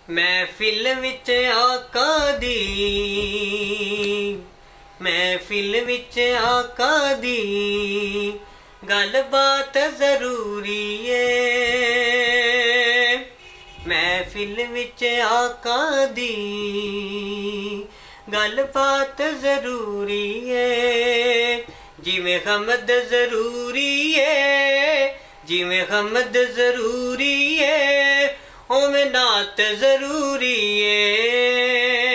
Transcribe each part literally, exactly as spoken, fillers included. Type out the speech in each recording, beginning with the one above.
महफिल विच आका दी, महफिल विच आका दी गल बात जरूरी है। महफिल विच आका दी गल बात जरूरी है। जिवें हमद जरूरी है, जिवें हमद जरूरी है, ओवें नात जरूरी है।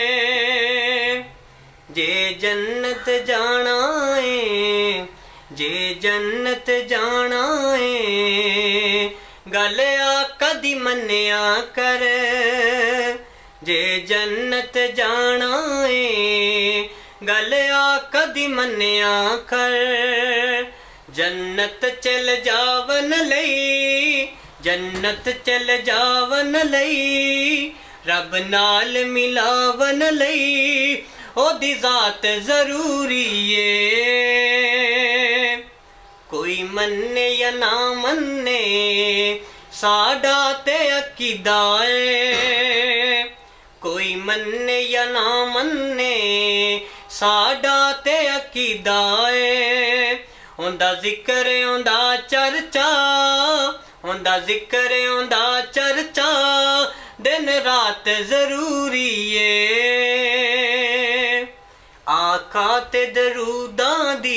जे जन्नत जाना है, जे जन्नत जाना है, गल आका दी मन्निया कर। जे जन्नत जाना है, गल आका दी मन्निया कर। जन्नत चल जावन लई, जन्नत चल जावन लई, रब नाल मिलावन लई ओदी जात जरूरी है। कोई मन्ने या ना मन्ने साडा ते अकीदा है। कोई मन्ने या ना मन्ने साडा ते अकीदा है। उंदा जिक्र उंदा चर्चा, उंदा जिक्र उंदा चर्चा दिन रात जरूरी है। आका ते दरूदां दी,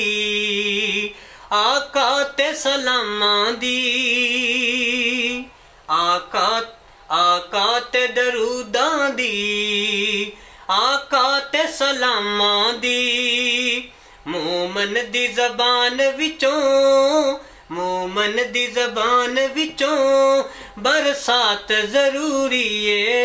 आका ते सलामां दी, आका आका ते दरूदां दी, आका ते सलामां दी। मोमन दी जबान विचों, मोमन दी जबान विचों बरसात जरूरी है।